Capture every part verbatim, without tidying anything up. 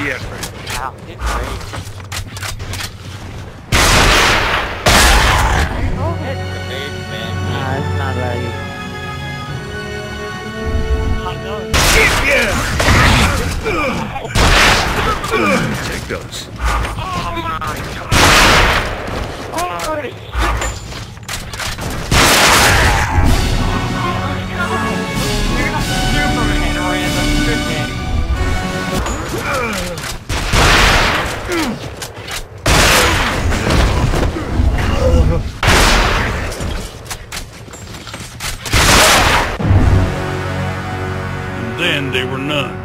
the effort. Ow, get great. Go ahead, grenade, man. Nah, it's not like... Hot dog. Yeah! Take those. And then they were none.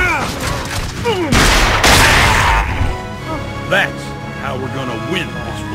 That's how we're gonna win this